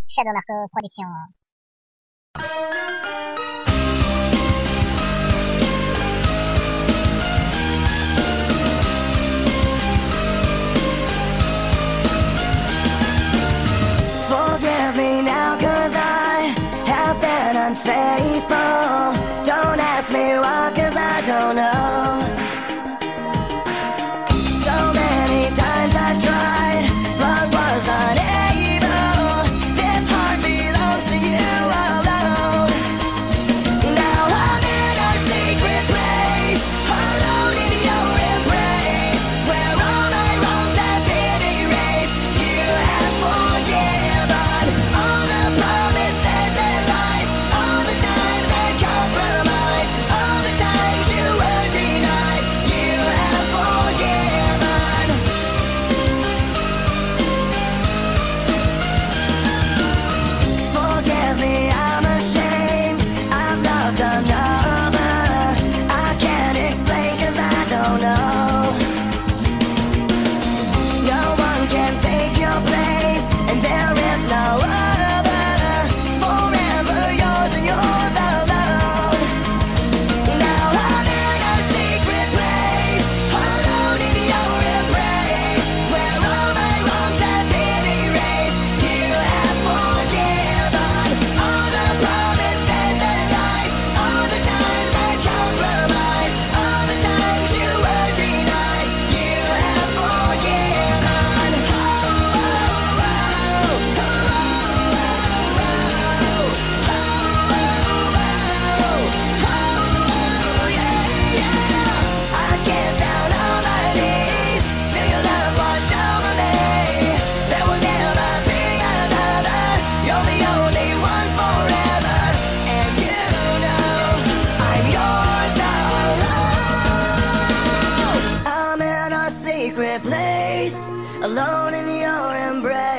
Shadow Marco Production. Forgive me now, 'cause I have been unfaithful. Don't ask me why, 'cause I don't know. So many times I tried, but was unable. This heart belongs to you alone. Now I'm in a secret place, alone in your embrace, where all my wrongs have been erased. You have forgiven all the promises and lies, all the times I compromised, all the times you were denied. You have forgiven. Forgive me, I'm ashamed. I've loved another. I can't explain, 'cause I don't know. No one can take your place, and there is no other. Forever yours and yours alone. Now I'm in a secret place, alone in your embrace, where all my wrongs have been erased. You have forgiven all the promises and lies, all the times I compromised, all the times you were denied. You have forgiven. I get down on my knees, feel your love wash over me. There will never be another. You're the only one forever, and you know I'm yours alone. I'm in our secret place, alone in your embrace.